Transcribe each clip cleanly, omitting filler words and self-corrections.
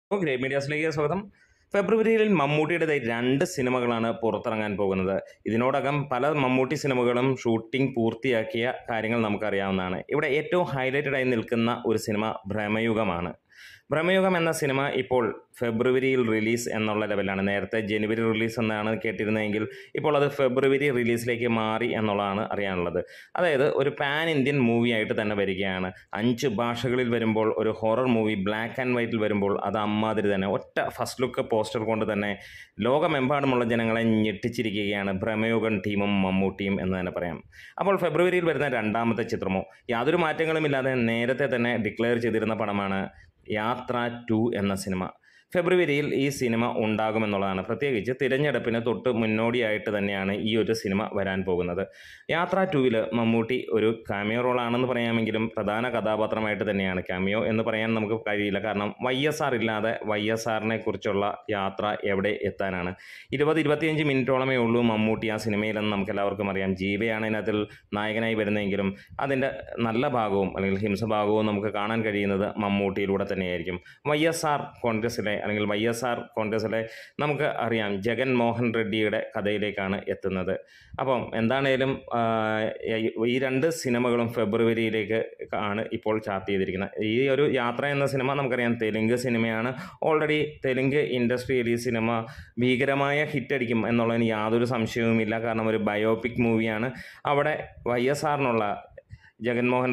Great മീഡിയാസിലേക്ക് സ്വാഗതം. ഫെബ്രുവരിയിൽ മമ്മൂട്ടിയുടേതായി 2 സിനിമകളാണ് പുറത്തിറങ്ങാൻ പോകുന്നത്. ഇതിനോടകം പല മമ്മൂട്ടി സിനിമകളും ഷൂട്ടിംഗ് പൂർത്തിയാക്കിയ കാര്യങ്ങൾ നമുക്കറിയാവുന്നതാണ്. ഇവിടെ ഏറ്റവും ഹൈലൈറ്റഡായി നിൽക്കുന്ന ഒരു സിനിമ ഭ്രമയുഗമാണ്. ഭ്രമയുഗം എന്ന സിനിമ ഇപ്പോൾ ഫെബ്രുവരിയിൽ റിലീസ് എന്നുള്ള ലെവലാണ്. നേരത്തെ ജനുവരി റിലീസ് എന്നാണ് കേട്ടിരുന്നതെങ്കിൽ ഇപ്പോൾ അത് ഫെബ്രുവരി റിലീസിലേക്ക് മാറി എന്നുള്ളതാണ് അറിയാനുള്ളത്. അതായത് ഒരു പാൻ ഇന്ത്യൻ മൂവി ആയിട്ട് തന്നെ വരികയാണ്. 5 ഭാഷകളിൽ വരുമ്പോൾ, ഒരു ഹൊറർ മൂവി ബ്ലാക്ക് ആൻഡ് വൈറ്റിൽ വരുമ്പോൾ അത് അമ്മാതിരി തന്നെ ഒറ്റ ഫസ്റ്റ് ലുക്ക് പോസ്റ്റർ കൊണ്ട് തന്നെ ലോകമെമ്പാടുമുള്ള ജനങ്ങളെ ഞെട്ടിച്ചിരിക്കുകയാണ് ഭ്രമയുഗം ടീമും മമ്മൂട്ടിയും എന്ന് തന്നെ പറയാം. അപ്പോൾ ഫെബ്രുവരിയിൽ വരുന്ന 2ാമത്തെ ചിത്രമോ യാതൊരു മാറ്റങ്ങളുമില്ലാതെ നേരത്തെ തന്നെ ഡിക്ലെയർ ചെയ്തിരുന്ന പടമാണ് യാത്ര 2 എന്ന സിനിമ. ഫെബ്രുവരിയിൽ ഈ സിനിമ ഉണ്ടാകുമെന്നുള്ളതാണ്. പ്രത്യേകിച്ച് തിരഞ്ഞെടുപ്പിന് തൊട്ട് മുന്നോടിയായിട്ട് തന്നെയാണ് ഈ ഒരു സിനിമ വരാൻ പോകുന്നത്. യാത്ര 2-ൽ മമ്മൂട്ടി ഒരു കാമിയോ റോളാണെന്ന് പറയാമെങ്കിലും പ്രധാന കഥാപാത്രമായിട്ട് തന്നെയാണ്. കാമിയോ എന്ന് പറയാൻ നമുക്ക് കഴിയില്ല, കാരണം YSR ഇല്ലാതെ YSRനെ കുറിച്ചുള്ള യാത്ര എവിടെ എത്താനാണ്. 20-25 മിനിറ്റോളമേ ഉള്ളൂ മമ്മൂട്ടി ആ സിനിമയിലെന്ന് നമുക്ക് എല്ലാവർക്കും അറിയാം. ജീവയാണ് അതിനകത്തിൽ നായകനായി വരുന്നതെങ്കിലും അതിൻ്റെ നല്ല ഭാഗവും അല്ലെങ്കിൽ ഹിംസഭാഗവും നമുക്ക് കാണാൻ കഴിയുന്നത് മമ്മൂട്ടിയിലൂടെ തന്നെയായിരിക്കും. YSR കോൺഗ്രസിലെ നമുക്ക് അറിയാം ജഗൻ മോഹൻ റെഡ്ഡിയുടെ കഥയിലേക്കാണ് എത്തുന്നത്. അപ്പം എന്താണേലും ഈ 2 സിനിമകളും ഫെബ്രുവരിയിലേക്ക് ആണ് ഇപ്പോൾ ചാർട്ട് ചെയ്തിരിക്കുന്നത്. ഈ ഒരു യാത്ര എന്ന സിനിമ നമുക്കറിയാം തെലുങ്ക് സിനിമയാണ്. ഓൾറെഡി തെലുങ്ക് ഇൻഡസ്ട്രിയിൽ ഈ സിനിമ ഭീകരമായ ഹിറ്റടിക്കും എന്നുള്ളതിന് യാതൊരു സംശയവുമില്ല. കാരണം ഒരു ബയോപിക് മൂവിയാണ്. അവിടെ YSRനുള്ള ജഗൻമോഹൻ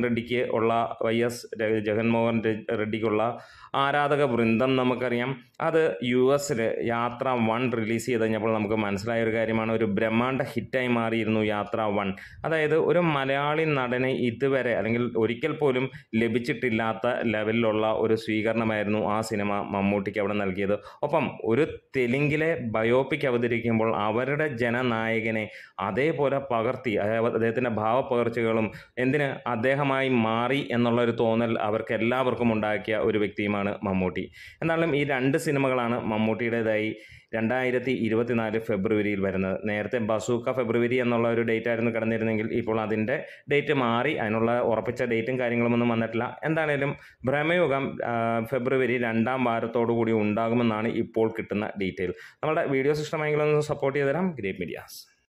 റെഡ്ഡിക്കുള്ള ആരാധക വൃന്ദം നമുക്കറിയാം. അത് US യാത്ര 1 റിലീസ് ചെയ്ത് കഴിഞ്ഞപ്പോൾ നമുക്ക് മനസ്സിലായ ഒരു കാര്യമാണ്, ഒരു ബ്രഹ്മാണ്ഡ ഹിറ്റായി മാറിയിരുന്നു യാത്ര 1. അതായത് ഒരു മലയാളി നടന് ഇതുവരെ അല്ലെങ്കിൽ ഒരിക്കൽ പോലും ലഭിച്ചിട്ടില്ലാത്ത ലെവലിലുള്ള ഒരു സ്വീകരണമായിരുന്നു ആ സിനിമ മമ്മൂട്ടിക്ക് അവിടെ നൽകിയത്. ഒപ്പം ഒരു തെലുങ്കിലെ ബയോപിക് അവതരിക്കുമ്പോൾ അവരുടെ ജനനായകനെ അതേപോലെ പകർത്തി, അദ്ദേഹത്തിൻ്റെ ഭാവപ്പകർച്ചകളും എന്തിന് അദ്ദേഹമായി മാറി എന്നുള്ളൊരു തോന്നൽ അവർക്ക് എല്ലാവർക്കും ഉണ്ടാക്കിയ ഒരു വ്യക്തിയുമാണ് മമ്മൂട്ടി. എന്നാലും ഈ 2 സിനിമകളാണ് മമ്മൂട്ടിയുടേതായി 2024 ഫെബ്രുവരിയിൽ വരുന്നത്. നേരത്തെ ബസൂക്ക ഫെബ്രുവരി എന്നുള്ള ഒരു ഡേറ്റ് ആയിരുന്നു കിടന്നിരുന്നെങ്കിൽ ഇപ്പോൾ അതിൻ്റെ ഡേറ്റ് മാറി. അതിനുള്ള ഉറപ്പിച്ച ഡേറ്റും കാര്യങ്ങളുമൊന്നും വന്നിട്ടില്ല. എന്താണേലും ഭ്രമയുഗം ഫെബ്രുവരി 2ാം വാരത്തോടു കൂടി ഉണ്ടാകുമെന്നാണ് ഇപ്പോൾ കിട്ടുന്ന ഡീറ്റെയിൽ. നമ്മുടെ വീഡിയോസ് ഇഷ്ടമായെങ്കിൽ ഒന്ന് സപ്പോർട്ട് ചെയ്ത് തരാം. Great medias.